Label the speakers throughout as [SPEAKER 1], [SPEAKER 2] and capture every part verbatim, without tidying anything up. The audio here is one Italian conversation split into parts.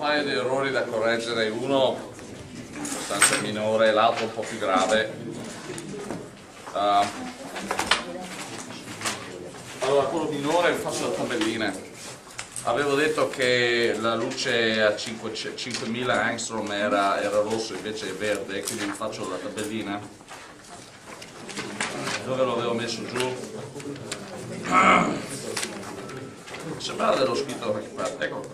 [SPEAKER 1] paio di errori da correggere, uno abbastanza minore, l'altro un po' più grave. Uh, allora, quello minore faccio le tabelline. Avevo detto che la luce a cinquemila angstrom era, era rosso, invece è verde, quindi vi faccio la tabellina. Dove lo avevo messo giù? Sembrava dello scritto da qualche parte, ecco.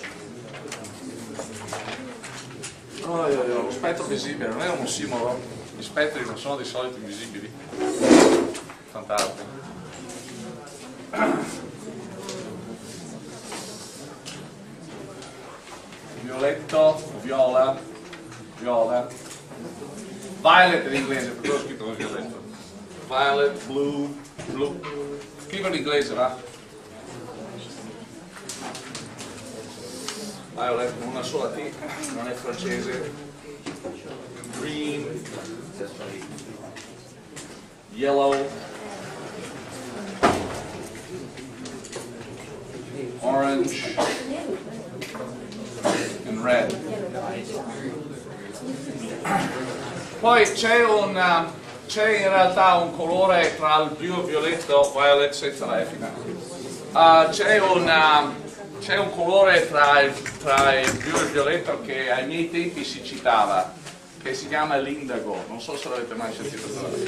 [SPEAKER 1] Oh, lo spettro visibile non è un ossimoro, gli spettri non sono di solito invisibili. Fantastico. Violetto, viola, viola, violet in inglese, perché ho scritto come violetto. Violet, blue, blu. Scrivo in inglese, va? Violet con una sola T, non è francese. Green, yellow, orange and red. Poi c'è un c'è in realtà un colore tra il blu e il violetto, violet senza la F. Uh, c'è un C'è un colore tra il, tra il blu e il violetto che ai miei tempi si citava, che si chiama l'indago, non so se l'avete mai sentito parlare.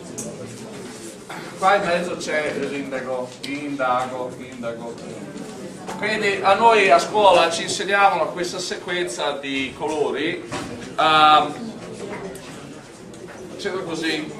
[SPEAKER 1] Qua in mezzo c'è l'indago, indago, indago. Quindi a noi a scuola ci insegnavano questa sequenza di colori, um, facendo così.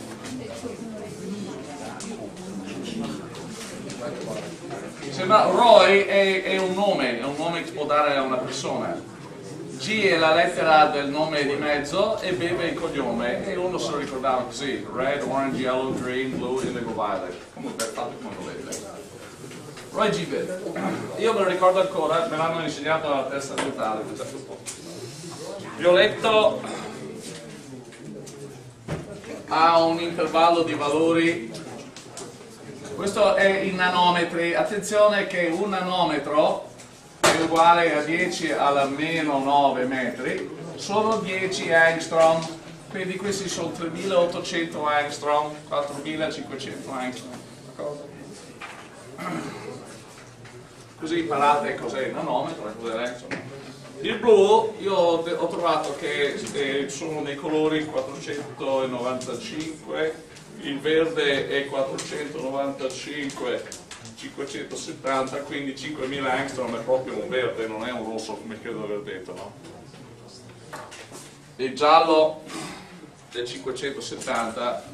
[SPEAKER 1] Sembra, Roy è, è un nome, è un nome che si può dare a una persona. G è la lettera del nome di mezzo e B è il cognome, e uno se lo ricordava così: red, orange, yellow, green, blue, indigo, violet. Comunque fate come volete. Roy G. Biv. Io me lo ricordo ancora, me l'hanno insegnato alla terza elementare. Violetto ha un intervallo di valori. Questo è in nanometri. Attenzione che un nanometro è uguale a dieci alla meno nove metri, sono dieci angstrom, quindi questi sono tremilaottocento angstrom, quattromilacinquecento angstrom. Così imparate cos'è il nanometro e cos'è l'angstrom. Il blu, io ho trovato che eh, sono dei colori quattrocentonovantacinque, il verde è quattrocentonovantacinque, cinquecentosettanta, quindi cinquemila angstrom è proprio un verde, non è un rosso come credo di aver detto, no? Il giallo è cinquecentosettanta,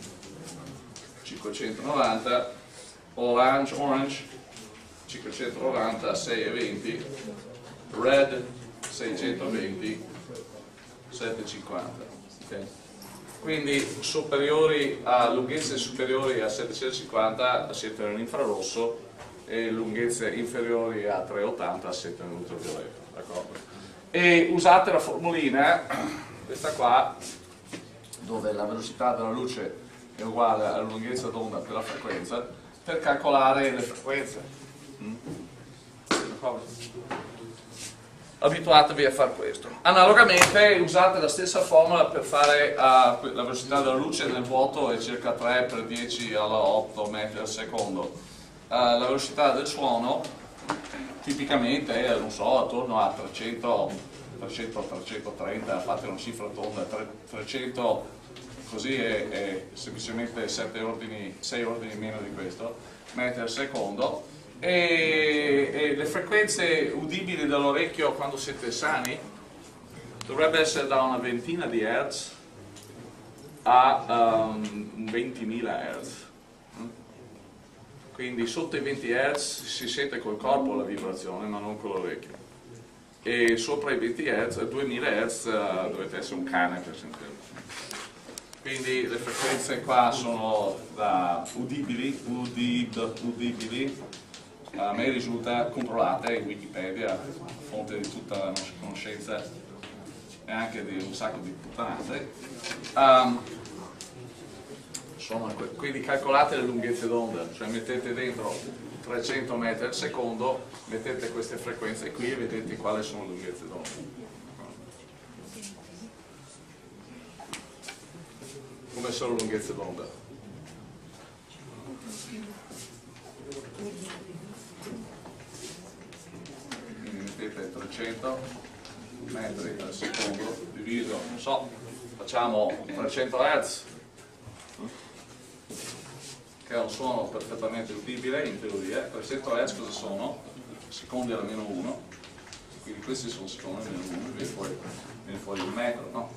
[SPEAKER 1] cinquecentonovanta, orange, orange, cinquecentonovanta, sei e venti, red, seicentoventi, settecentocinquanta. Okay. Quindi superiori a lunghezze superiori a settecentocinquanta siete nell'infrarosso e lunghezze inferiori a trecentottanta siete nell'ultravioletto, d'accordo? E usate la formulina, questa qua, dove la velocità della luce è uguale alla lunghezza d'onda per la frequenza, per calcolare le frequenze. Mm? Abituatevi a fare questo. Analogamente usate la stessa formula per fare uh, la velocità della luce nel vuoto è circa tre per dieci alla otto metri al secondo. Uh, la velocità del suono tipicamente è, non so, attorno a trecento, trecento, trecentotrenta, fate una cifra tonda, trecento, così è, è semplicemente sette ordini, sei ordini meno di questo, metri al secondo. E, e le frequenze udibili dall'orecchio quando siete sani dovrebbe essere da una ventina di hertz a um, ventimila hertz. Quindi sotto i venti hertz si sente col corpo la vibrazione ma non con l'orecchio, e sopra i venti hertz, duemila hertz, uh, dovete essere un cane per sentirlo. Quindi le frequenze qua sono da udibili, udib, udibili. A me risulta, controllate in Wikipedia, fonte di tutta la nostra conoscenza e anche di un sacco di puttanate, um, sono, quindi calcolate le lunghezze d'onda, cioè mettete dentro trecento metri al secondo, mettete queste frequenze qui e vedete quali sono le lunghezze d'onda. Come sono le lunghezze d'onda? Quindi mettete trecento metri al secondo diviso, non so, facciamo trecento hertz, che è un suono perfettamente udibile in teoria. trecento hertz cosa sono? Secondi alla meno uno, quindi questi sono secondi alla meno uno, viene fuori, viene fuori un metro, no?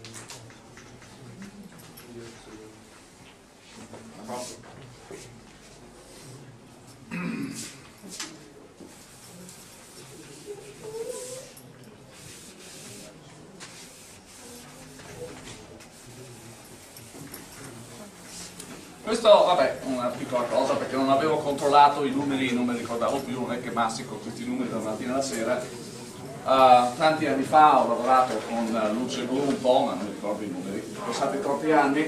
[SPEAKER 1] Questo, vabbè, una piccola cosa, perché non avevo controllato i numeri, non mi ricordavo più, non è che mastico questi numeri dalla mattina alla sera. Uh, tanti anni fa ho lavorato con luce blu un po', ma non mi ricordo i numeri, sono passati troppi anni.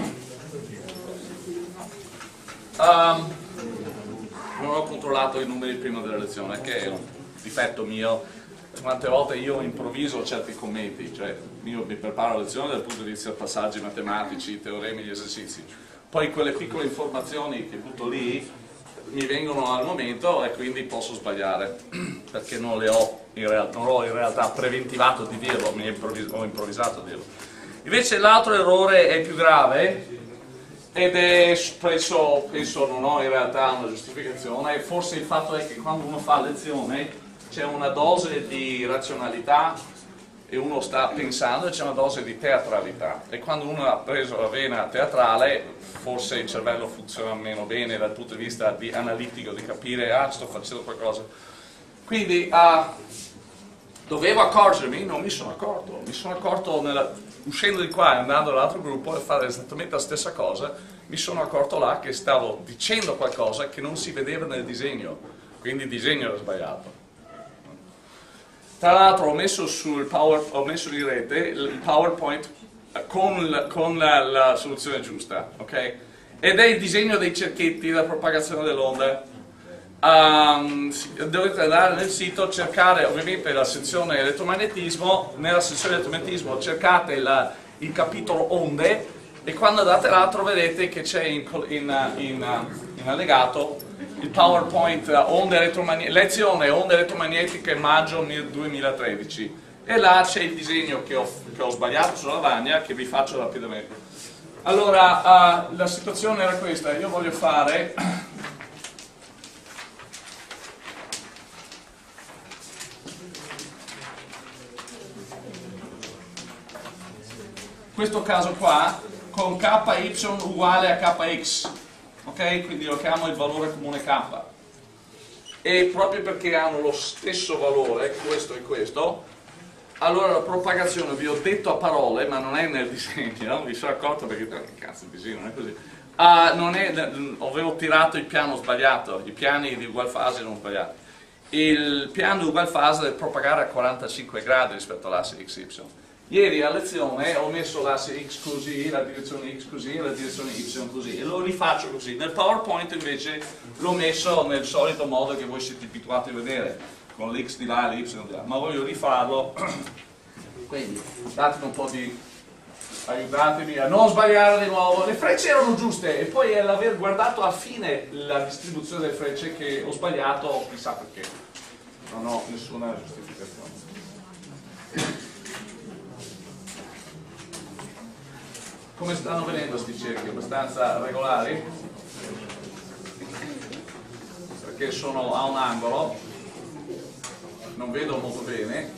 [SPEAKER 1] Um, non ho controllato i numeri prima della lezione, che è un difetto mio. Quante volte io improvviso certi commenti, cioè io mi preparo la lezione dal punto di vista di passaggi matematici, teoremi, gli esercizi. Poi quelle piccole informazioni che butto lì mi vengono al momento e quindi posso sbagliare, perché non le ho in realtà, non ho in realtà preventivato di dirlo, mi ho improvvisato a dirlo. Invece l'altro errore è più grave ed è penso, penso non ho in realtà una giustificazione, forse il fatto è che quando uno fa lezione c'è una dose di razionalità e uno sta pensando e c'è una dose di teatralità, e quando uno ha preso la vena teatrale forse il cervello funziona meno bene dal punto di vista di analitico, di capire ah sto facendo qualcosa, quindi uh, dovevo accorgermi, non mi sono accorto, mi sono accorto nella, uscendo di qua e andando all'altro gruppo e fare esattamente la stessa cosa, mi sono accorto là che stavo dicendo qualcosa che non si vedeva nel disegno, quindi il disegno era sbagliato. Tra l'altro ho messo sul power, ho messo in rete il PowerPoint con, con la, la soluzione giusta, ok? Ed è il disegno dei cerchetti, la propagazione dell'onda. Um, dovete andare nel sito, cercare ovviamente la sezione elettromagnetismo, nella sezione elettromagnetismo cercate la, il capitolo onde e quando andate là troverete che c'è in, in, in, in allegato il PowerPoint onde elettromagnetiche, lezione onde elettromagnetiche maggio duemilatredici, e là c'è il disegno che ho, che ho sbagliato sulla lavagna, che vi faccio rapidamente. Allora, uh, la situazione era questa, io voglio fare questo caso qua con K Y uguale a K X, ok? Quindi lo chiamo il valore comune K, e proprio perché hanno lo stesso valore, questo e questo, allora la propagazione, vi ho detto a parole, ma non è nel disegno, non mi sono accorto perché, che cazzo il disegno non è così, ah, non è, avevo tirato il piano sbagliato, i piani di ugual fase non sbagliati, il piano di ugual fase deve propagare a quarantacinque gradi rispetto all'asse X Y. Ieri a lezione ho messo l'asse X così, la direzione X così e la direzione Y così, e lo rifaccio così. Nel PowerPoint invece l'ho messo nel solito modo che voi siete abituati a vedere, con l'X di là e l'Y di là, ma voglio rifarlo, quindi datemi un po' di, aiutatemi a non sbagliare di nuovo. Le frecce erano giuste e poi è l'aver guardato a fine la distribuzione delle frecce che ho sbagliato, chissà perché, non ho nessuna giustificazione. Come stanno venendo questi cerchi? Abbastanza regolari? Perché sono a un angolo, non vedo molto bene,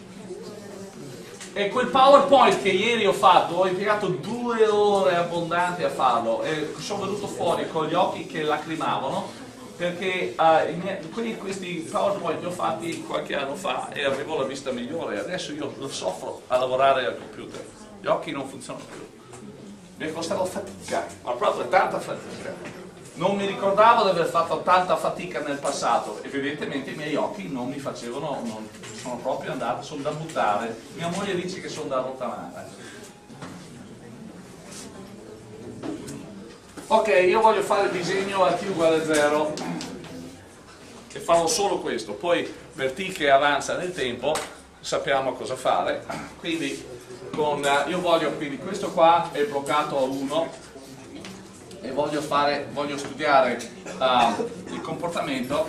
[SPEAKER 1] e quel PowerPoint che ieri ho fatto, ho impiegato due ore abbondanti a farlo e sono venuto fuori con gli occhi che lacrimavano, perché uh, i miei, quelli, questi PowerPoint li ho fatti qualche anno fa e avevo la vista migliore, adesso io lo soffro a lavorare al computer, gli occhi non funzionano più. Mi è costato fatica, ma proprio tanta fatica. Non mi ricordavo di aver fatto tanta fatica nel passato, evidentemente i miei occhi non mi facevano, non sono proprio andati, sono da buttare. Mia moglie dice che sono da rottamare. Ok, io voglio fare il disegno a t uguale a zero e farò solo questo, poi per t che avanza nel tempo sappiamo cosa fare. Quindi con, io voglio, quindi questo qua è bloccato a uno e voglio, fare, voglio studiare uh, il comportamento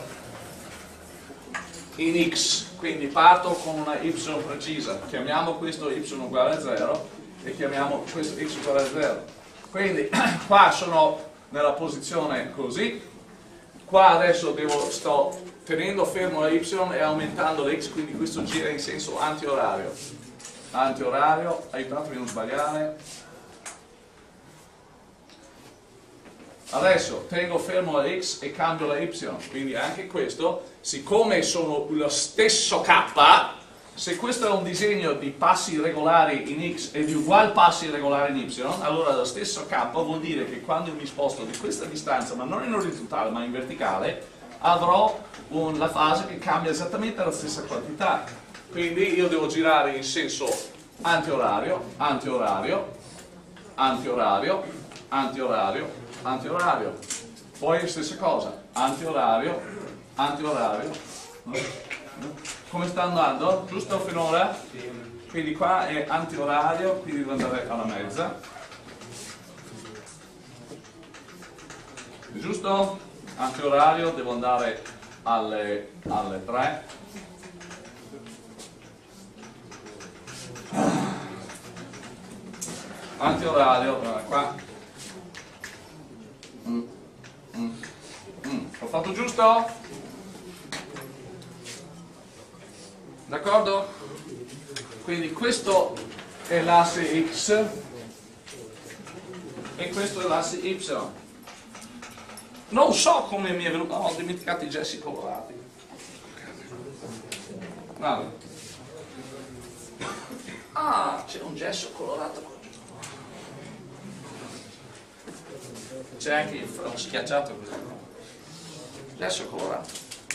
[SPEAKER 1] in x, quindi parto con una y precisa, chiamiamo questo y uguale a zero e chiamiamo questo x uguale a zero. Quindi qua sono nella posizione così, qua adesso devo, sto tenendo fermo la y e aumentando la x, quindi questo gira in senso antiorario. Antiorario, aiutatemi a non sbagliare. Adesso tengo fermo la x e cambio la y, quindi anche questo, siccome sono lo stesso k, se questo è un disegno di passi regolari in x e di uguali passi regolari in y, allora lo stesso k vuol dire che quando io mi sposto di questa distanza, ma non in orizzontale ma in verticale, avrò un, la fase che cambia esattamente la stessa quantità. Quindi io devo girare in senso antiorario, antiorario, antiorario, antiorario, antiorario. Poi stessa cosa, antiorario, antiorario. Come sta andando? Giusto finora? Quindi qua è antiorario, quindi devo andare alla mezza. Giusto? Antiorario, devo andare alle, alle tre. Antiorario, qua. Mm. Mm. Mm. L'ho fatto giusto? D'accordo? Quindi questo è l'asse x e questo è l'asse y. Non so come mi è venuto, oh, ho dimenticato i gessi colorati. Vabbè. Ah, c'è un gesso colorato qua. C'è anche il schiacciato così. Gesso colorato.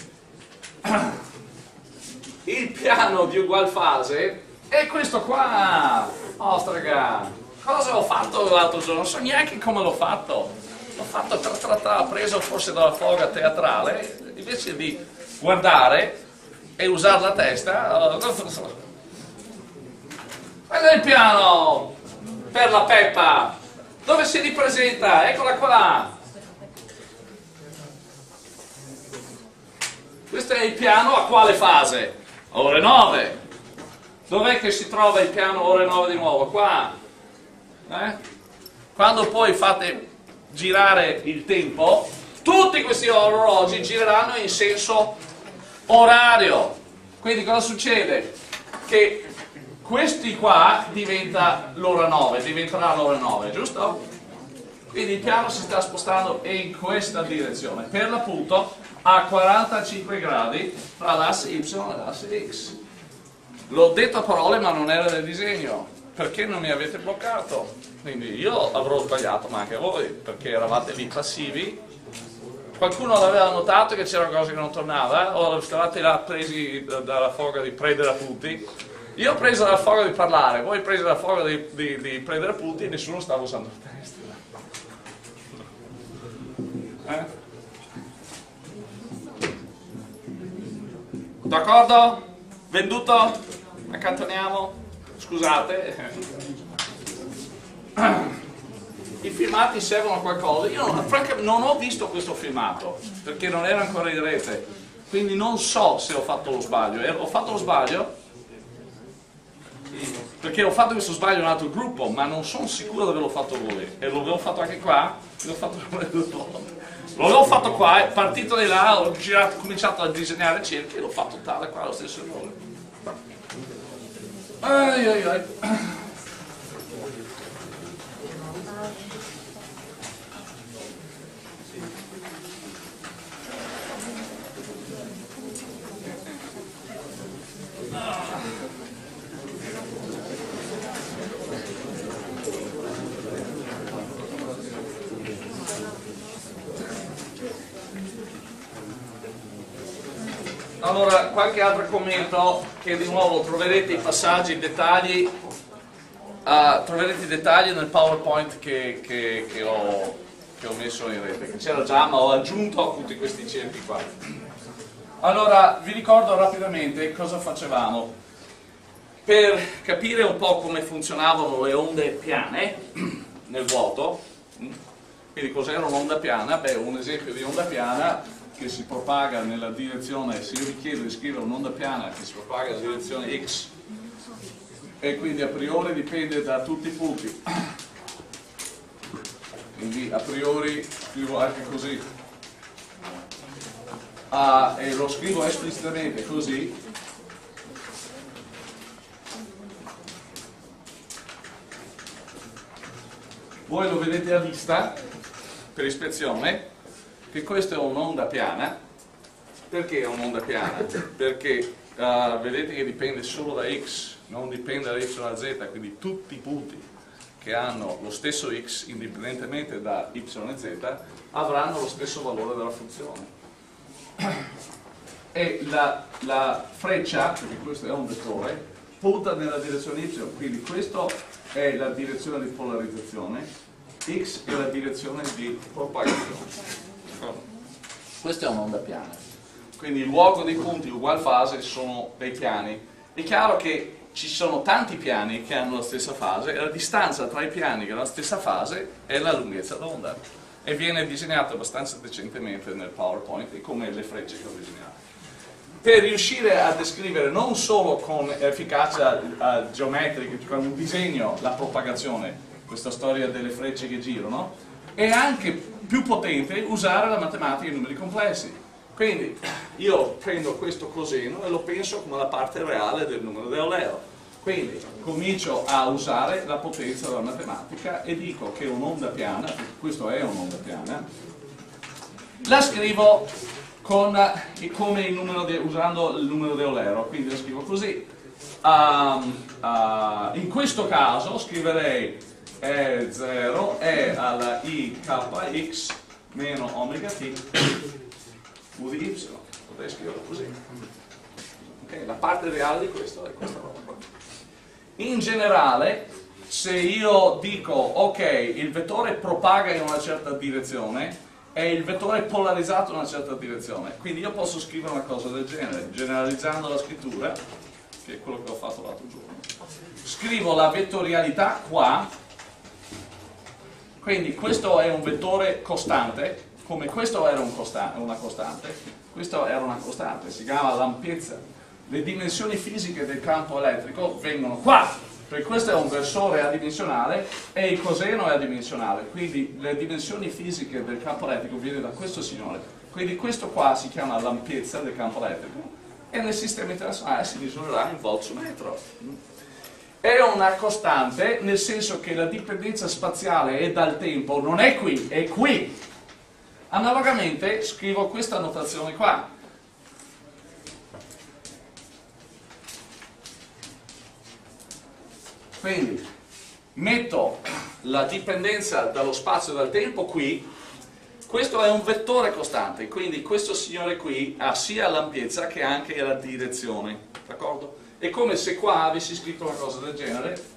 [SPEAKER 1] Il piano di ugual fase è questo qua. Ostrega, cosa ho fatto l'altro giorno? Non so neanche come l'ho fatto. L'ho fatto tra tra tra, preso forse dalla foga teatrale, invece di guardare e usare la testa. Quello è il piano per la Peppa. Dove si ripresenta? Eccola qua. Questo è il piano a quale fase? Ore nove. Dov'è che si trova il piano ore nove di nuovo? Qua. Eh? Quando poi fate girare il tempo, tutti questi orologi gireranno in senso orario. Quindi cosa succede? Che questi qua diventa l'ora nove, diventerà l'ora nove, giusto? Quindi il piano si sta spostando in questa direzione, per l'appunto a quarantacinque gradi tra l'asse y e l'asse x. L'ho detto a parole ma non era del disegno, perché non mi avete bloccato? Quindi io avrò sbagliato, ma anche voi, perché eravate lì passivi. Qualcuno l'aveva notato che c'era qualcosa che non tornava, o stavate là presi dalla foga di prendere appunti. Io ho preso dalla foga di parlare, voi presi dalla foga di, di, di prendere appunti e nessuno stava usando la testa. Eh? D'accordo? Venduto? Accantoniamo? Scusate. I filmati servono a qualcosa. Io non, francamente non ho visto questo filmato perché non era ancora in rete, quindi non so se ho fatto lo sbaglio. Ho fatto lo sbaglio perché ho fatto questo sbaglio in un altro gruppo, ma non sono sicuro di averlo fatto voi. E lo avevo fatto anche qua, l'ho fatto lo avevo fatto qua, è partito di là, ho girato, ho cominciato a disegnare cerchi e l'ho fatto tale qua, lo stesso errore. Ai ai ai. Allora, qualche altro commento, che di nuovo troverete i passaggi, i dettagli, uh, troverete i dettagli nel PowerPoint che, che, che, ho, che ho messo in rete, che c'era già ma ho aggiunto tutti questi esempi qua. Allora vi ricordo rapidamente cosa facevamo. Per capire un po' come funzionavano le onde piane nel vuoto, quindi cos'era un'onda piana? Beh, un esempio di onda piana che si propaga nella direzione, se io vi chiedo di scrivere un'onda piana che si propaga nella direzione x e quindi a priori dipende da tutti i punti, quindi a priori scrivo anche così, ah, e lo scrivo esplicitamente così, voi lo vedete a vista per ispezione che questa è un'onda piana. Perché è un'onda piana? Perché uh, vedete che dipende solo da x, non dipende da y a z, quindi tutti i punti che hanno lo stesso x indipendentemente da y e z avranno lo stesso valore della funzione. E la, la freccia, perché questo è un vettore, punta nella direzione y, quindi questa è la direzione di polarizzazione, x è la direzione di propagazione. Questa è un'onda piana, quindi il luogo dei punti ugual fase sono dei piani. È chiaro che ci sono tanti piani che hanno la stessa fase e la distanza tra i piani che hanno la stessa fase è la lunghezza d'onda e viene disegnato abbastanza decentemente nel PowerPoint come le frecce che ho disegnato. Per riuscire a descrivere non solo con efficacia uh, geometrica, con un disegno, la propagazione, questa storia delle frecce che girano, è anche più potente usare la matematica in numeri complessi. Quindi io prendo questo coseno e lo penso come la parte reale del numero di Eulero. Quindi comincio a usare la potenza della matematica e dico che un'onda piana, questo è un'onda piana, la scrivo con, come il numero di, usando il numero di Eulero, quindi la scrivo così. Um, uh, in questo caso scriverei E zero è alla I K X meno omega t U di y, potrei scriverlo così. Okay, la parte reale di questo è questa roba qua. In generale, se io dico ok, il vettore propaga in una certa direzione e il vettore è polarizzato in una certa direzione, quindi io posso scrivere una cosa del genere, generalizzando la scrittura, che è quello che ho fatto l'altro giorno. Scrivo la vettorialità qua, quindi questo è un vettore costante, come questo era un costante, una costante, questo era una costante, si chiama l'ampiezza. Le dimensioni fisiche del campo elettrico vengono qua, perché questo è un versore adimensionale e il coseno è adimensionale, quindi le dimensioni fisiche del campo elettrico viene da questo signore. Quindi questo qua si chiama l'ampiezza del campo elettrico e nel sistema internazionale si misurerà in volt su metro. È una costante nel senso che la dipendenza spaziale è dal tempo, non è qui, è qui. Analogamente scrivo questa notazione qua. Quindi metto la dipendenza dallo spazio e dal tempo qui. Questo è un vettore costante, quindi questo signore qui ha sia l'ampiezza che anche la direzione, d'accordo? È come se qua avessi scritto una cosa del genere.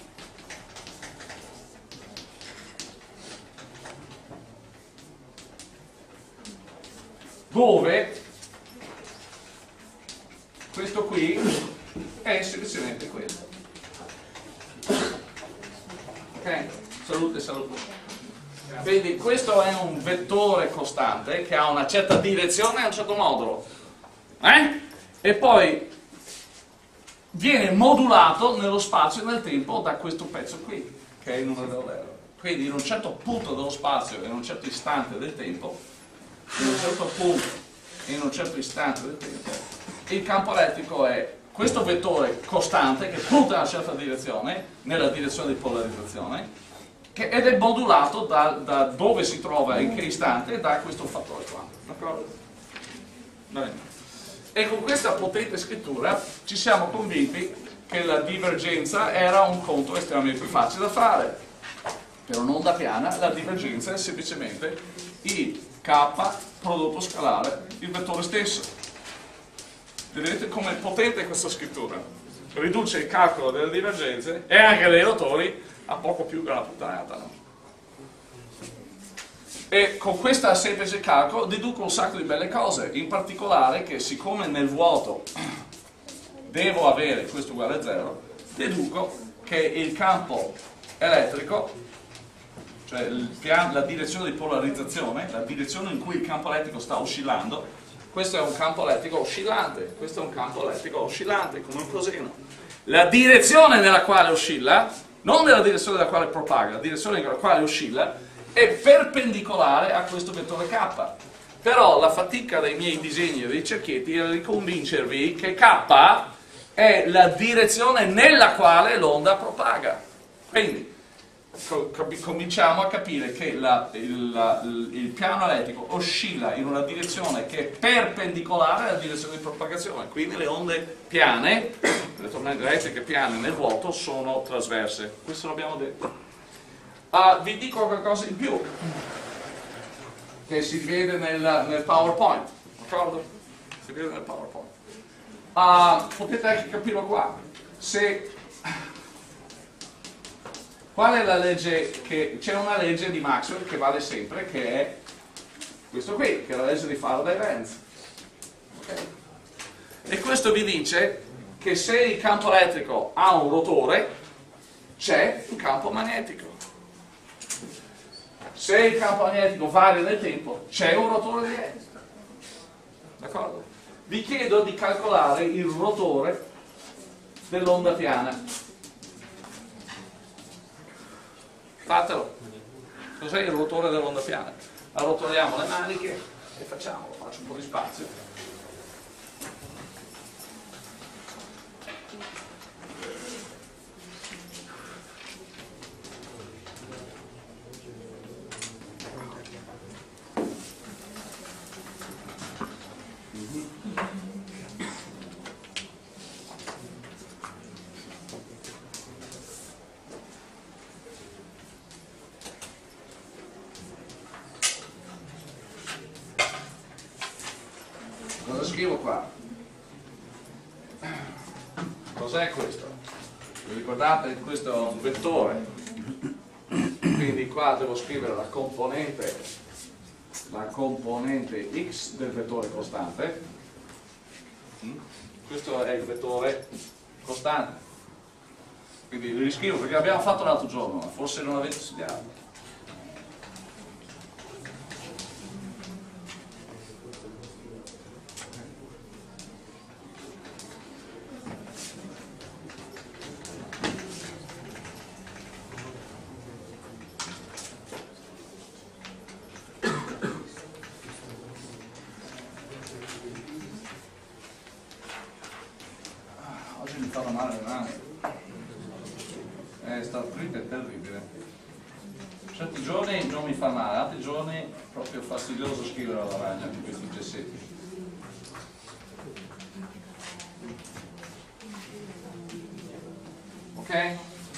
[SPEAKER 1] Dove questo qui è semplicemente questo. Ok? Salute, salute. Quindi questo è un vettore costante che ha una certa direzione e un certo modulo. Eh? E poi viene modulato nello spazio e nel tempo da questo pezzo qui, che è il numero di Eulero. Quindi in un certo punto dello spazio e in un certo istante del tempo, in un certo punto e in un certo istante del tempo, il campo elettrico è questo vettore costante che punta in una certa direzione, nella direzione di polarizzazione, che, ed è modulato da, da dove si trova, in che istante, da questo fattore qua. D'accordo? Bene. E con questa potente scrittura ci siamo convinti che la divergenza era un conto estremamente facile da fare. Per un'onda piana la divergenza è semplicemente I K prodotto scalare il vettore stesso. Vedete com'è potente questa scrittura? Riduce il calcolo delle divergenze e anche dei rotori a poco più che la puttanata, no? E con questo semplice calcolo deduco un sacco di belle cose, in particolare che siccome nel vuoto devo avere questo uguale a zero, deduco che il campo elettrico, cioè il piano, la direzione di polarizzazione, la direzione in cui il campo elettrico sta oscillando, questo è un campo elettrico oscillante, questo è un campo elettrico oscillante, come un coseno. La direzione nella quale oscilla, non nella direzione nella quale propaga, la direzione nella quale oscilla, è perpendicolare a questo vettore K. Però la fatica dei miei disegni e dei cerchietti era di convincervi che K è la direzione nella quale l'onda propaga. Quindi cominciamo a capire che la, il, la, il piano elettrico oscilla in una direzione che è perpendicolare alla direzione di propagazione. Quindi le onde piane, le tornate elettriche piane nel vuoto, sono trasverse. Questo l'abbiamo detto. Uh, vi dico qualcosa in più che si vede nel, nel PowerPoint, d'accordo? Si vede nel PowerPoint. Uh, potete anche capirlo qua. Se qual è la legge? Che c'è una legge di Maxwell che vale sempre, che è questo qui, che è la legge di Faraday-Lenz. Okay. E questo vi dice che se il campo elettrico ha un rotore, c'è un campo magnetico. Se il campo magnetico varia nel tempo, c'è un rotore dietro. D'accordo? Vi chiedo di calcolare il rotore dell'onda piana. Fatelo. Cos'è il rotore dell'onda piana? Arrotoliamo le maniche e facciamolo. Faccio un po' di spazio. Cosa scrivo qua? Cos'è questo? Vi ricordate? Questo è un vettore, quindi qua devo scrivere la componente, la componente x del vettore costante. Questo è il vettore costante, quindi lo riscrivo perché l'abbiamo fatto l'altro giorno, ma forse non avete studiato. Mi fanno male le mani, eh, sta trip è terribile. Certi giorni non mi fa male, altri giorni è proprio fastidioso scrivere alla lavagna con questi gessetti. Ok?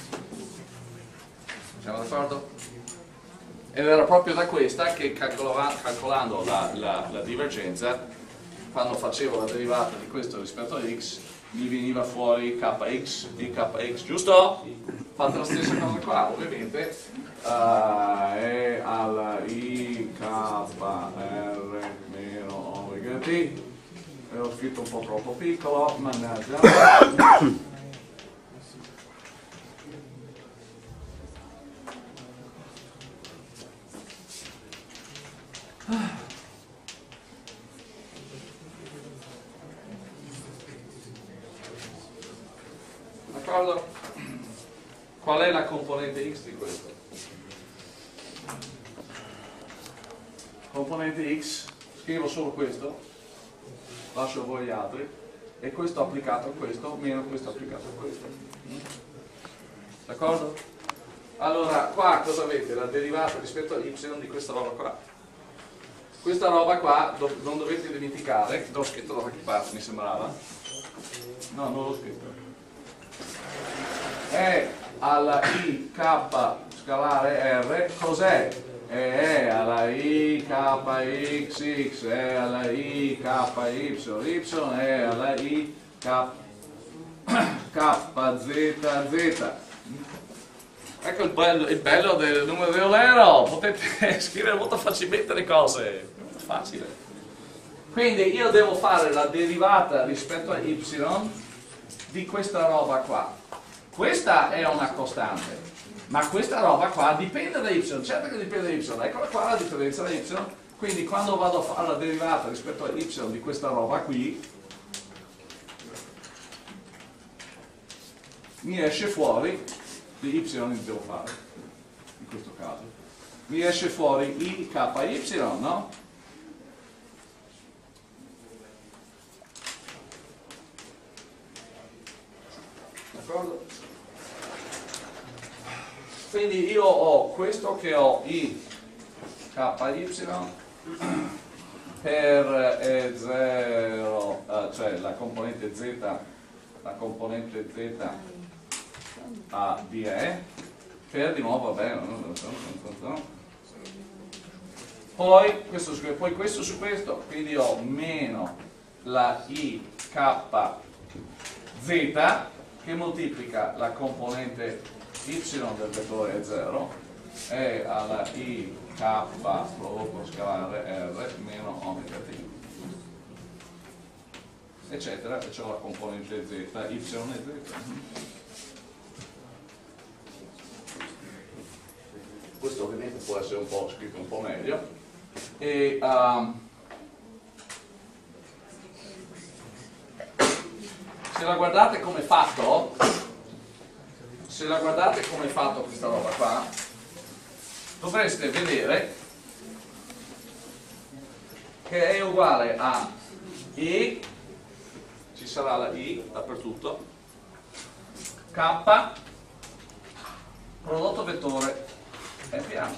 [SPEAKER 1] Siamo d'accordo? Ed era proprio da questa che calcolando la, la, la divergenza, quando facevo la derivata di questo rispetto a x, mi veniva fuori kx di kx, giusto? Fate la stessa cosa qua, ovviamente uh, è alla I K R meno omega t. E ho scritto un po' troppo piccolo, mannaggia. D'accordo? Qual è la componente x di questo? Componente x, scrivo solo questo, lascio voi gli altri, e questo applicato a questo meno questo applicato a questo. D'accordo? Allora, qua cosa avete? La derivata rispetto a y di questa roba qua. Questa roba qua do non dovete dimenticare, l'ho scritto da qualche parte, mi sembrava. No, non l'ho scritto. È alla I K scalare R, cos'è? È alla I K X X, è alla I K Y Y, è alla I K Z Z. Ecco il bello, il bello del numero di Eulero, potete scrivere molto facilmente le cose, molto facile. Quindi io devo fare la derivata rispetto a y di questa roba qua. Questa è una costante, ma questa roba qua dipende da y, certo che dipende da y, eccola qua la differenza da y, quindi quando vado a fare la derivata rispetto a y di questa roba qui, mi esce fuori, di y devo fare, in questo caso, mi esce fuori i ky, no? D'accordo? Quindi io ho questo che ho i ky per E zero, cioè la componente z, la componente z a dE, per di nuovo, vabbè, poi questo, su, poi questo su questo, quindi ho meno la i k z che moltiplica la componente y del vettore E zero e alla i k prodotto scalare r meno omega t, eccetera, e c'ho la componente z, y e z. Questo ovviamente può essere un po' scritto un po' meglio. E, um, se la guardate come è fatto, se la guardate come è fatto questa roba qua, dovreste vedere che è uguale a E, ci sarà la I dappertutto, K, prodotto vettore è piano.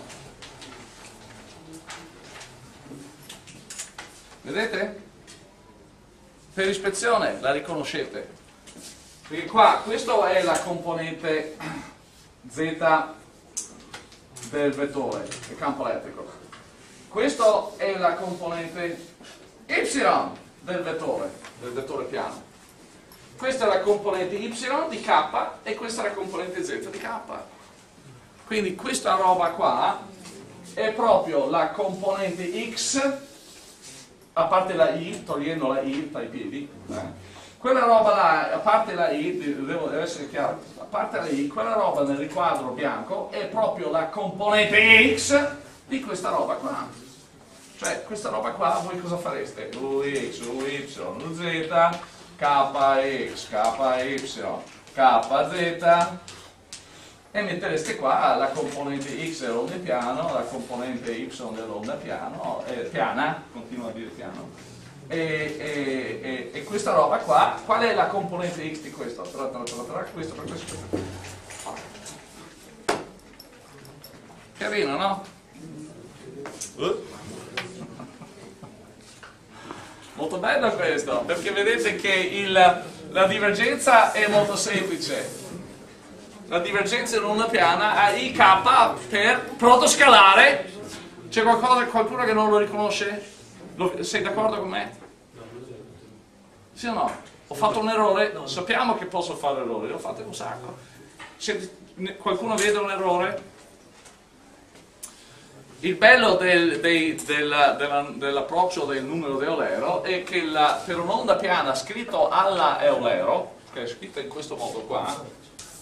[SPEAKER 1] Vedete? Per ispezione la riconoscete, perché qua questa è la componente z del vettore, il campo elettrico, questo è la componente y del vettore, del vettore piano, questa è la componente y di k e questa è la componente z di k. Quindi questa roba qua è proprio la componente x, a parte la i, togliendo la i dai piedi, eh. Quella roba là, a parte la i, devo, deve essere chiaro, a parte la i, quella roba nel riquadro bianco è proprio la componente x di questa roba qua. Cioè, questa roba qua voi cosa fareste? Ux, uy, uz, kx, ky, kz, e mettereste qua la componente x dell'onda piano, la componente y dell'onda piano, eh, piana, continuo a dire piano, e, e, e, e questa roba qua, qual è la componente x di questo? Tra, tra, tra, tra, questo per questo. Carino, no? Uh. Molto bello questo, perché vedete che il, la divergenza è molto semplice. La divergenza in onda piana a I K per protoscalare. C'è qualcosa, qualcuno che non lo riconosce? Lo, sei d'accordo con me? Sì o no? Ho fatto un errore? Sappiamo che posso fare errori, l'ho fatto un sacco. Se qualcuno vede un errore? Il bello del, dei, del, della, dell'approccio del numero di Eulero è che la, per un'onda piana scritto alla Eulero, che è scritta in questo modo qua,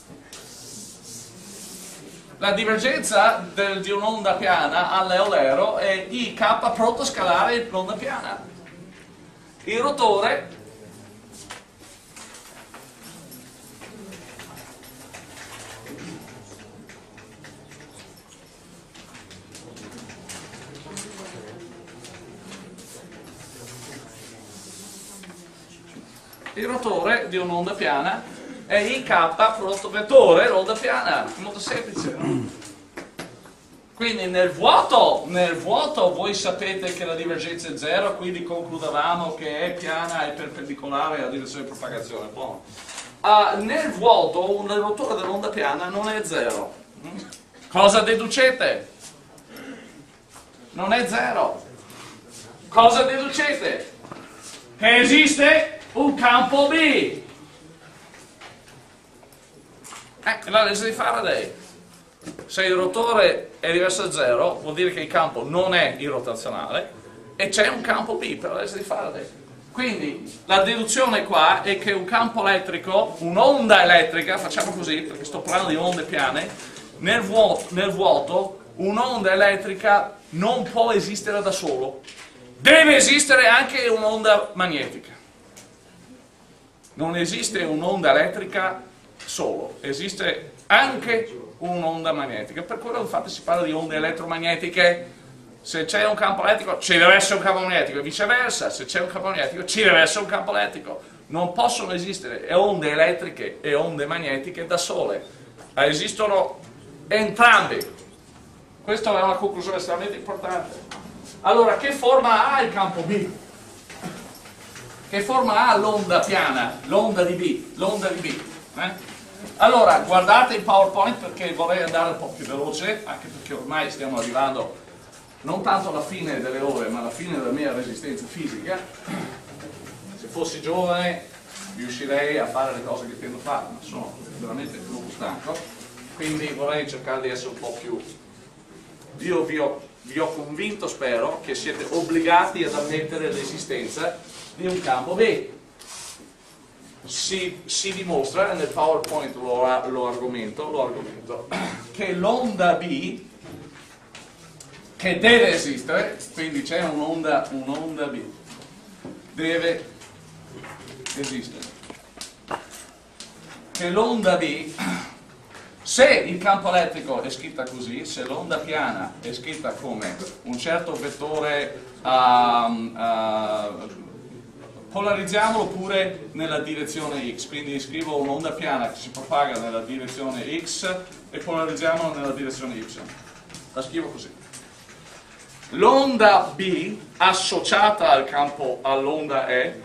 [SPEAKER 1] la divergenza del, di un'onda piana all'Eulero è I K protoscalare l'onda piana. Il rotore il rotore di un'onda piana è I K prodotto vettore, l'onda piana, molto semplice, no? Quindi nel vuoto, nel vuoto voi sapete che la divergenza è zero, quindi concludevamo che è piana e perpendicolare alla direzione di propagazione. Buono. Uh, nel vuoto un rotore dell'onda piana non è zero. Cosa deducete? Non è zero. Cosa deducete? Che esiste un campo B. Ecco la legge di Faraday. Se il rotore è diverso da zero, vuol dire che il campo non è irrotazionale e c'è un campo B per la resa di Faraday. Quindi la deduzione qua è che un campo elettrico, un'onda elettrica, facciamo così perché sto parlando di onde piane, nel vuoto, nel vuoto un'onda elettrica non può esistere da solo, deve esistere anche un'onda magnetica. Non esiste un'onda elettrica solo, esiste anche un'onda magnetica, per quello infatti si parla di onde elettromagnetiche. Se c'è un campo elettrico ci deve essere un campo magnetico e viceversa, se c'è un campo magnetico ci deve essere un campo elettrico. Non possono esistere onde elettriche e onde magnetiche da sole, esistono entrambi. Questa è una conclusione estremamente importante. Allora, che forma ha il campo B? Che forma ha l'onda piana, l'onda di B, l'onda di B? Eh? Allora, guardate il PowerPoint perché vorrei andare un po' più veloce, anche perché ormai stiamo arrivando non tanto alla fine delle ore, ma alla fine della mia resistenza fisica. Se fossi giovane riuscirei a fare le cose che tendo a fare, ma sono veramente troppo stanco, quindi vorrei cercare di essere un po' più... Io vi ho, vi ho convinto, spero, che siete obbligati ad ammettere l'esistenza di un campo B. Si, si dimostra, nel PowerPoint lo, lo argomento, lo argomento, che l'onda B, che deve esistere, quindi c'è un'onda un'onda B, deve esistere. Che l'onda B, se il campo elettrico è scritta così, se l'onda piana è scritta come un certo vettore, um, uh, polarizziamolo pure nella direzione X, quindi scrivo un'onda piana che si propaga nella direzione X e polarizziamolo nella direzione Y. La scrivo così. L'onda B associata al campo all'onda E,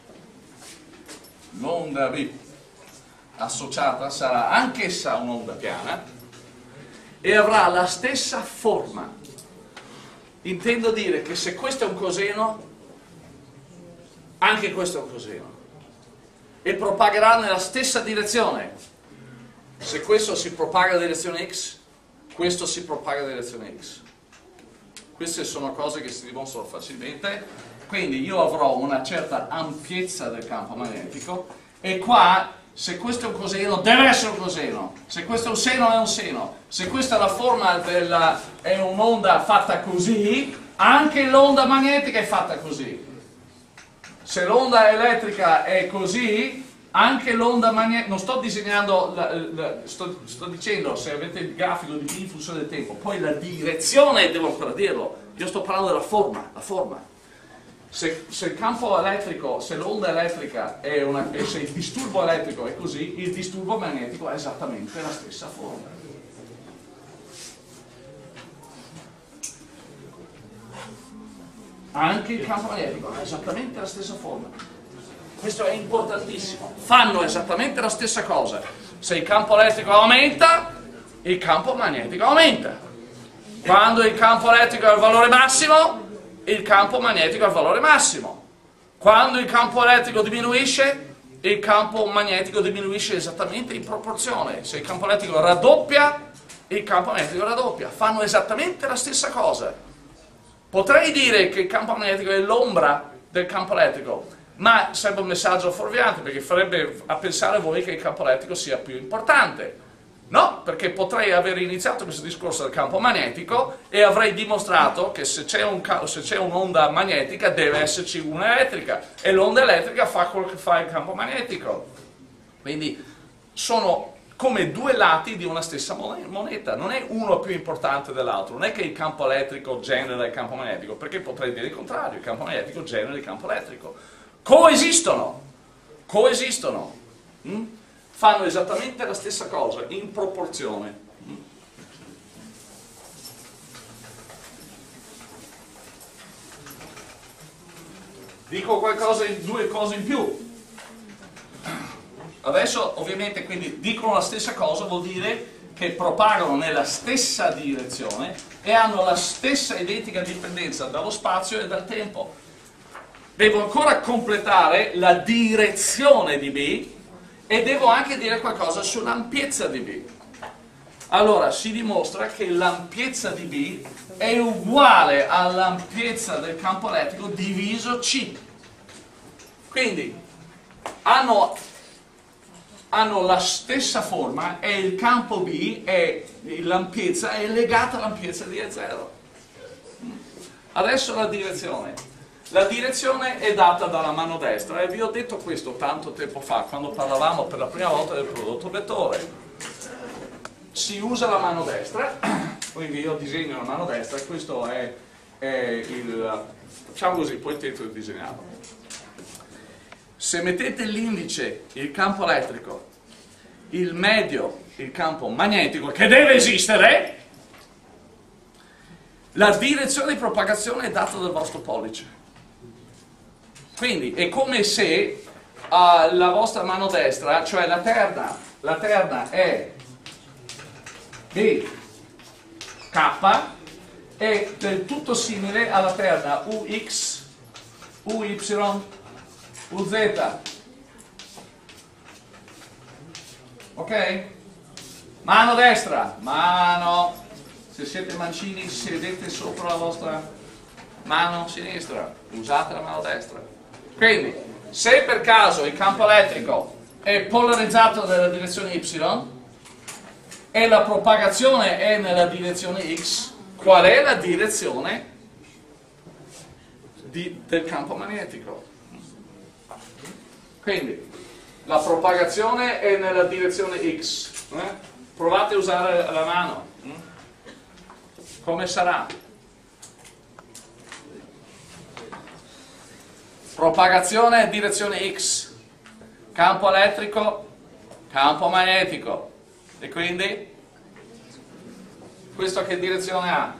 [SPEAKER 1] l'onda B associata sarà anch'essa un'onda piana e avrà la stessa forma. Intendo dire che se questo è un coseno, anche questo è un coseno e propagherà nella stessa direzione. Se questo si propaga in direzione X, questo si propaga in direzione X. Queste sono cose che si dimostrano facilmente, quindi io avrò una certa ampiezza del campo magnetico e qua, se questo è un coseno, deve essere un coseno, se questo è un seno è un seno, se questa è la forma della, è un'onda fatta così, anche l'onda magnetica è fatta così. Se l'onda elettrica è così, anche l'onda magnetica, non sto disegnando, la, la, sto, sto dicendo se avete il grafico di B in funzione del tempo, poi la direzione devo ancora dirlo, io sto parlando della forma, la forma. Se, se il campo elettrico, se l'onda elettrica è una, e se il disturbo elettrico è così, il disturbo magnetico è esattamente la stessa forma. Anche il campo magnetico ha esattamente la stessa forma. Questo è importantissimo. Fanno esattamente la stessa cosa. Se il campo elettrico aumenta, il campo magnetico aumenta. Quando il campo elettrico è al valore massimo, il campo magnetico è al valore massimo. Quando il campo elettrico diminuisce, il campo magnetico diminuisce esattamente in proporzione. Se il campo elettrico raddoppia, il campo magnetico raddoppia. Fanno esattamente la stessa cosa. Potrei dire che il campo magnetico è l'ombra del campo elettrico, ma sarebbe un messaggio fuorviante perché farebbe a pensare voi che il campo elettrico sia più importante. No, perché potrei aver iniziato questo discorso del campo magnetico e avrei dimostrato che se c'è un, un'onda magnetica deve esserci una elettrica e l'onda elettrica fa quello che fa il campo magnetico. Quindi sono come due lati di una stessa moneta, non è uno più importante dell'altro, non è che il campo elettrico genera il campo magnetico, perché potrei dire il contrario, il campo magnetico genera il campo elettrico. Coesistono, coesistono, mm? Fanno esattamente la stessa cosa, in proporzione. Mm? Dico qualcosa, due cose in più. Adesso ovviamente quindi dicono la stessa cosa, vuol dire che propagano nella stessa direzione e hanno la stessa identica dipendenza dallo spazio e dal tempo. Devo ancora completare la direzione di B e devo anche dire qualcosa sull'ampiezza di B. allora si dimostra che l'ampiezza di B è uguale all'ampiezza del campo elettrico diviso C. Quindi hanno, hanno la stessa forma e il campo B, l'ampiezza è legata all'ampiezza di E zero. Adesso la direzione. La direzione è data dalla mano destra e vi ho detto questo tanto tempo fa, quando parlavamo per la prima volta del prodotto vettore. Si usa la mano destra, quindi io disegno la mano destra, questo è, è il, facciamo così, poi tento di disegnarlo. Se mettete l'indice, il campo elettrico, il medio, il campo magnetico, che deve esistere, la direzione di propagazione è data dal vostro pollice. Quindi è come se uh, la vostra mano destra, cioè la terna, la terna è B K, è del tutto simile alla terna U X, U Y, U Z. Ok? Mano destra, mano. Se siete mancini sedete sopra la vostra mano sinistra, usate la mano destra. Quindi, se per caso il campo elettrico è polarizzato nella direzione Y e la propagazione è nella direzione X, qual è la direzione di, del campo magnetico? Quindi, la propagazione è nella direzione X. Eh? Provate a usare la mano. Come sarà? Propagazione direzione X, campo elettrico, campo magnetico. E quindi questo che direzione ha?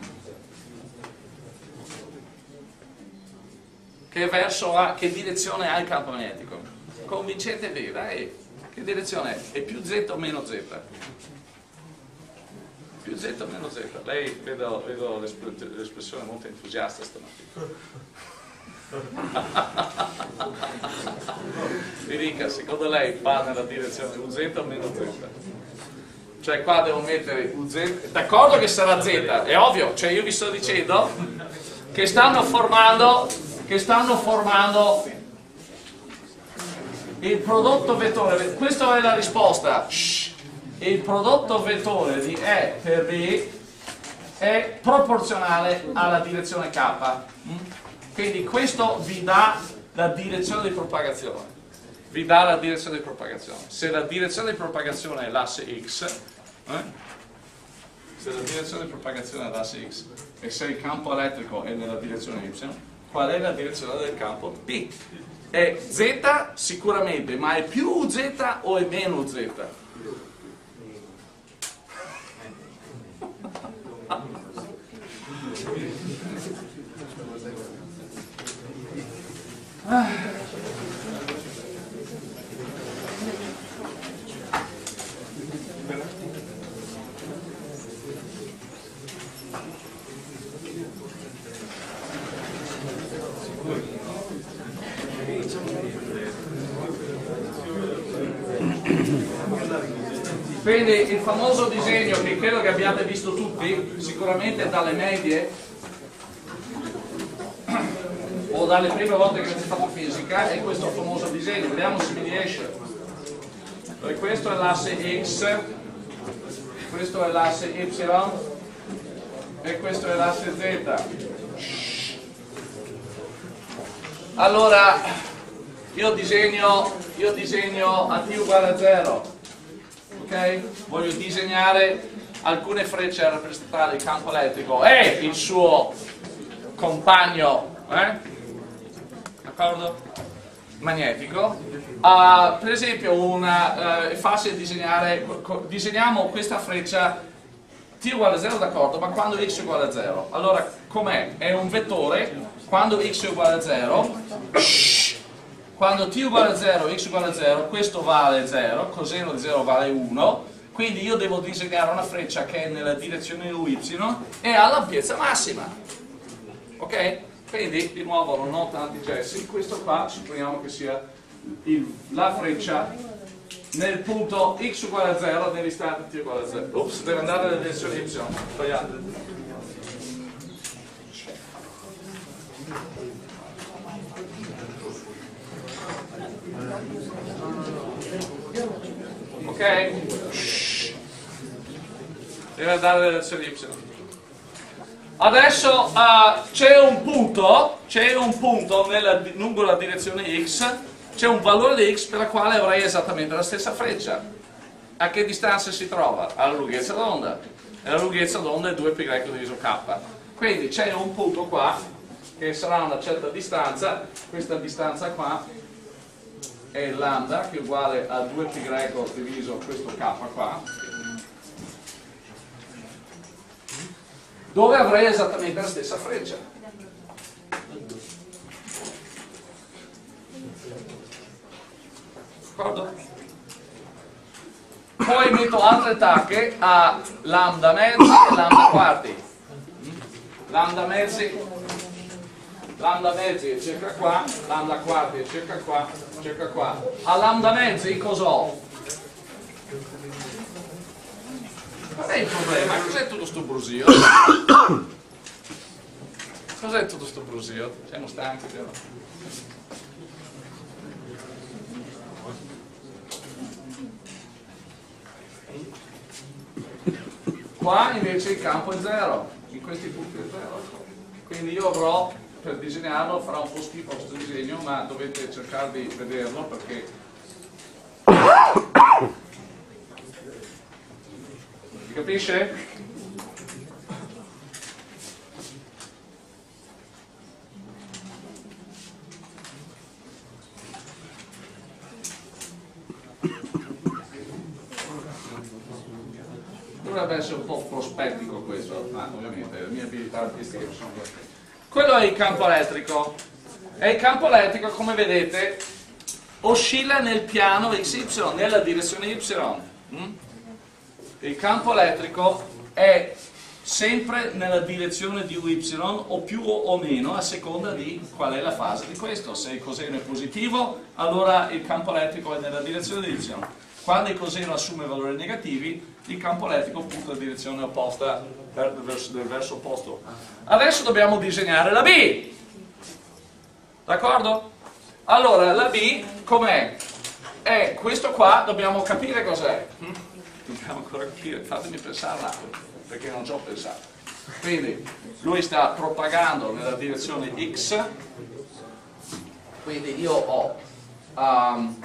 [SPEAKER 1] Che verso ha? Che direzione ha il campo magnetico? Convincetevi, dai, che direzione è? È più Z o meno Z? Più Z o meno Z? Lei, vedo, vedo l'espressione molto entusiasta stamattina. Mi dica, secondo lei va nella direzione U Z o meno Z? Cioè qua devo mettere U Z, d'accordo che sarà Z, è ovvio, cioè io vi sto dicendo che stanno formando, che stanno formando il prodotto vettore, questa è la risposta. Shh. Il prodotto vettore di E per B è proporzionale alla direzione K. Quindi questo vi dà la direzione di propagazione. Vi dà la direzione di propagazione. Se la direzione di propagazione è l'asse X, eh? se la direzione di propagazione è l'asse X e se il campo elettrico è nella direzione Y, qual è la direzione del campo B? È Z sicuramente, ma è più Z o è meno Z? Ah. Quindi il famoso disegno che credo che abbiate visto tutti, sicuramente dalle medie o dalle prime volte che avete fatto fisica, è questo famoso disegno. Vediamo se mi riesce. E questo è l'asse X, questo è l'asse Y e questo è l'asse Z. Allora io disegno, io disegno a t uguale a zero. Ok? Voglio disegnare alcune frecce a rappresentare il campo elettrico e il suo compagno, eh? D'accordo? Magnetico. Uh, per esempio, una, uh, è facile disegnare, disegniamo questa freccia t uguale a zero, d'accordo, ma quando x è uguale a zero. Allora, com'è? È un vettore, quando x è uguale a zero, quando t uguale a zero, x uguale a zero, questo vale zero, coseno di zero vale uno, quindi io devo disegnare una freccia che è nella direzione U Y e ha l'ampiezza massima. Ok? Quindi, di nuovo, non ho tanti gessi, questo qua supponiamo che sia il, la freccia nel punto x uguale a zero nell'istante t uguale a zero. Ops, deve andare nella direzione y, sbagliate. Ok? Deve andare nella direzione y. Adesso uh, c'è un punto, c'è un punto nella, lungo la direzione x, c'è un valore di x per la quale avrei esattamente la stessa freccia. A che distanza si trova? Alla lunghezza d'onda. E la lunghezza d'onda è due pi diviso k. Quindi c'è un punto qua che sarà una certa distanza, questa distanza qua è lambda che è uguale a due pi diviso questo k qua, dove avrei esattamente la stessa freccia. D'accordo? Poi metto altre tacche a lambda mezzi e lambda quarti. Lambda mezzi, lambda mezzi è circa qua, lambda quarti è circa qua, circa qua. A lambda mezzi cos'ho? Qual è il problema? Cos'è tutto sto brusio? Cos'è tutto sto brusio? Siamo stanchi, vero? Qua invece il campo è zero, in questi punti è zero. Quindi io avrò, per disegnarlo, farà un po' schifo questo disegno, ma dovete cercare di vederlo perché si capisce? Dovrebbe essere un po' prospettico questo, ma ovviamente le mie abilità artistiche sono queste. Quello è il campo elettrico. E il campo elettrico, come vedete, oscilla nel piano X Y, nella direzione Y. Il campo elettrico è sempre nella direzione di U Y o più o meno a seconda di qual è la fase di questo. Se il coseno è positivo, allora il campo elettrico è nella direzione di Y. Quando il coseno assume valori negativi, il campo elettrico punta in direzione opposta, del verso, del verso opposto. Adesso dobbiamo disegnare la B. D'accordo? Allora, la B com'è? È questo qua, dobbiamo capire cos'è. Dobbiamo ancora capire, fatemi pensare un attimo, perché non ci ho pensato. Quindi, lui sta propagando nella direzione X, quindi io ho um,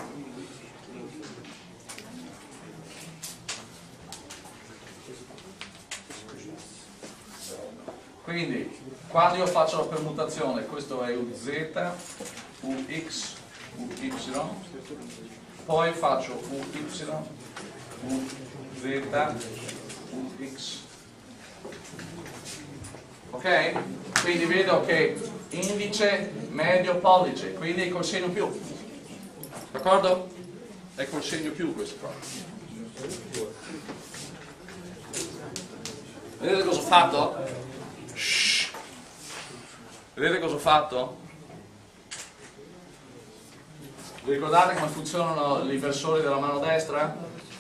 [SPEAKER 1] quindi quando io faccio la permutazione, questo è U Z, U X, U Y, poi faccio U Y, U Z, U X. Ok? Quindi vedo che indice, medio, pollice, quindi è col segno più. D'accordo? È col segno più questo qua. Vedete cosa ho fatto? Shhh. Vedete cosa ho fatto? Vi ricordate come funzionano gli inversori della mano destra?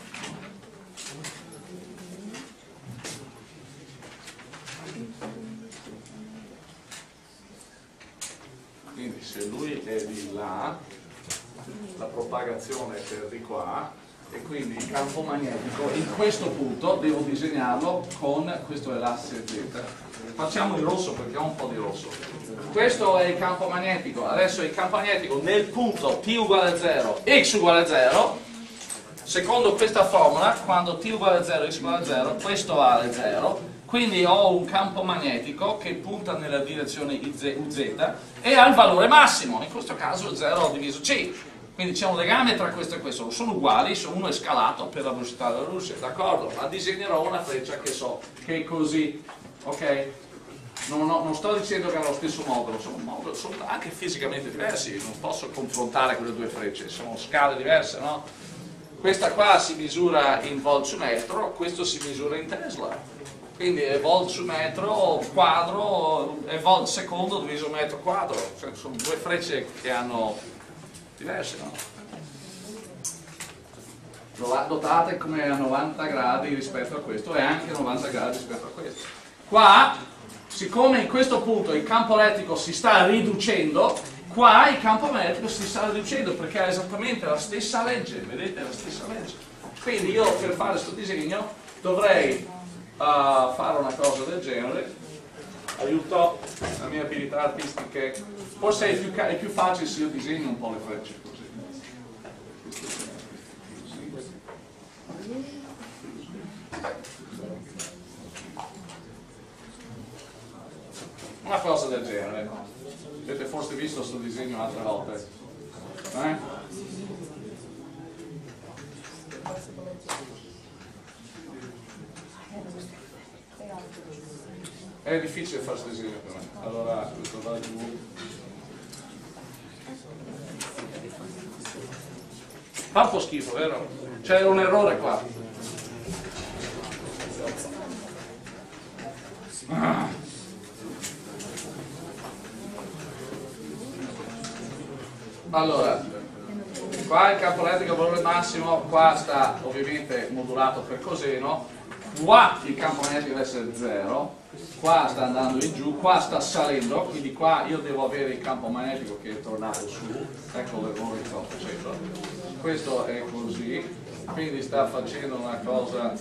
[SPEAKER 1] Quindi se lui è di là, la propagazione è per di qua, e quindi il campo magnetico in questo punto devo disegnarlo con, questo è l'asse Z, facciamo il rosso perché ho un po' di rosso. Questo è il campo magnetico. Adesso il campo magnetico nel punto t uguale a zero, x uguale a zero, secondo questa formula, quando t uguale a zero, x uguale a zero, questo vale zero, quindi ho un campo magnetico che punta nella direzione U Z e ha il valore massimo, in questo caso zero diviso c. Quindi c'è un legame tra questo e questo, sono uguali, uno è scalato per la velocità della luce, d'accordo? Ma disegnerò una freccia che so che è così, ok? Non, ho, non sto dicendo che hanno lo stesso modulo, sono, modulo, sono anche fisicamente diversi, non posso confrontare quelle due frecce, sono scale diverse, no? Questa qua si misura in volt su metro, questo si misura in Tesla. Quindi è volt su metro quadro, è volt secondo diviso metro quadro, cioè, sono due frecce che hanno diverse, no? notate come è a novanta gradi rispetto a questo e anche a novanta gradi rispetto a questo. Qua, siccome in questo punto il campo elettrico si sta riducendo, qua il campo magnetico si sta riducendo perché ha esattamente la stessa legge, vedete, la stessa legge. Quindi io per fare questo disegno dovrei uh, fare una cosa del genere. Aiuto la mia abilità artistiche, forse è più, è più facile se io disegno un po' le frecce così. Una cosa del genere. Avete forse visto questo disegno altre volte? Eh? È difficile fare questo disegno per me. Allora, questo va giù. Fa un po' schifo, vero? C'è un errore qua. Ah. Allora, qua il campo elettrico valore massimo, qua sta ovviamente modulato per coseno, qua il campo magnetico deve essere zero, qua sta andando in giù, qua sta salendo, quindi qua io devo avere il campo magnetico che è tornato su, ecco l'errore che sto facendo, questo è così, quindi sta facendo una cosa,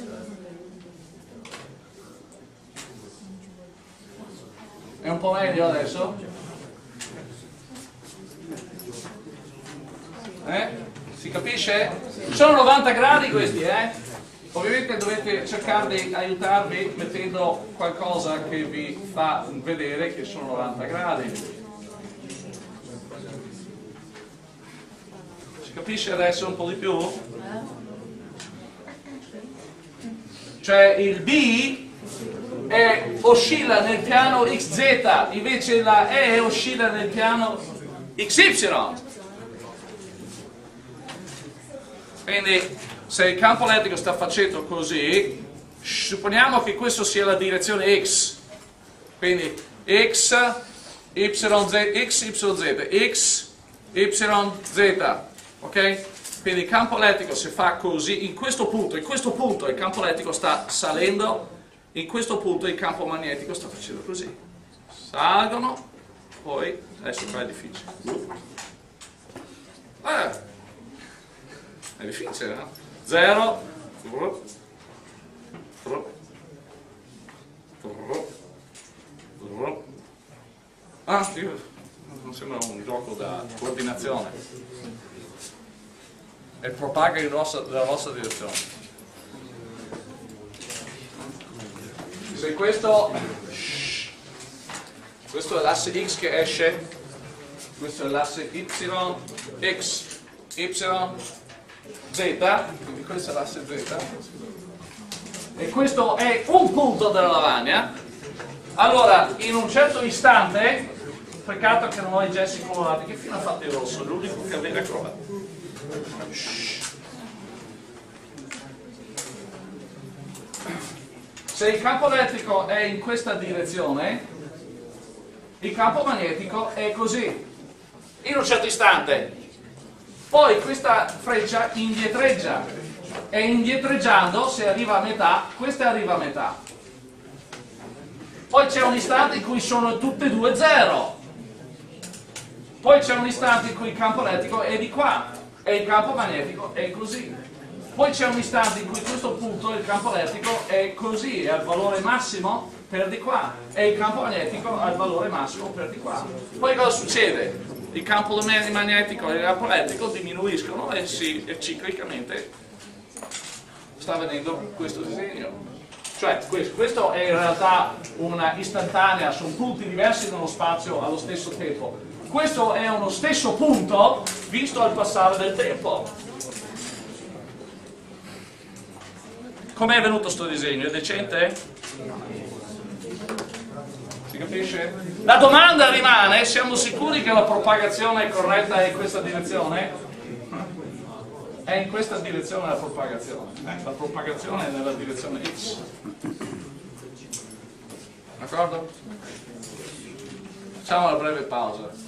[SPEAKER 1] è un po' meglio adesso? Eh? Si capisce? Sono novanta gradi questi, eh? Ovviamente dovete cercare di aiutarvi mettendo qualcosa che vi fa vedere che sono novanta gradi. Si capisce adesso un po' di più? Cioè il B è, oscilla nel piano X Z, invece la E oscilla nel piano X Y. Quindi se il campo elettrico sta facendo così, supponiamo che questa sia la direzione X, quindi X, Y, Z, X, Y, Z, X, Y, Z, ok? Quindi il campo elettrico si fa così, in questo punto, in questo punto il campo elettrico sta salendo, in questo punto il campo magnetico sta facendo così. Salgono, poi, adesso qua è difficile. Ah. È difficile, no? Zero. Ah, io, non sembra un gioco da coordinazione. E propaga il nostro, la nostra direzione. Se questo, questo è l'asse X che esce, questo è l'asse Y, X, Y, Z, quindi questa è l'asse Z, e questo è un punto della lavagna. Allora, in un certo istante, peccato che non ho i gessi colorati, che fino ha fatto il rosso, è l'unico che aveva qua. Se il campo elettrico è in questa direzione, il campo magnetico è così, in un certo istante. Poi questa freccia indietreggia e indietreggiando, se arriva a metà, questa arriva a metà. Poi c'è un istante in cui sono tutte e due zero. Poi c'è un istante in cui il campo elettrico è di qua e il campo magnetico è così. Poi c'è un istante in cui a questo punto il campo elettrico è così, è al valore massimo per di qua e il campo magnetico ha il valore massimo per di qua. Poi cosa succede? Il campo magnetico e il campo elettrico diminuiscono e, si, e ciclicamente sta avvenendo questo disegno. Cioè questo, questo è in realtà una istantanea, sono punti diversi nello spazio allo stesso tempo. Questo è uno stesso punto visto al passare del tempo. Com'è venuto questo disegno? È decente? Si capisce? La domanda rimane, siamo sicuri che la propagazione è corretta in questa direzione? È in questa direzione la propagazione. La propagazione è nella direzione X. D'accordo? Facciamo una breve pausa.